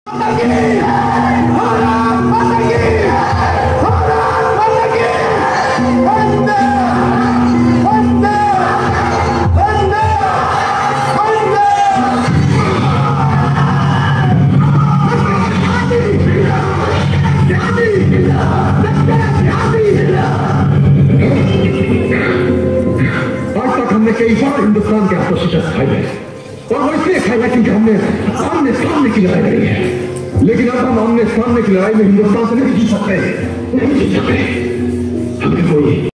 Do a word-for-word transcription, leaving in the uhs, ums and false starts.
कई बार हिंदुस्तान के हाथों शिकस्त खाई है और वो इसलिए खाई है क्योंकि हमने आमने सामने की लड़ाई लड़ी है। लेकिन अब हम आमने सामने की लड़ाई में हिंदुस्तान से नहीं जीत सकते, नहीं जीत सकते। हमें कोई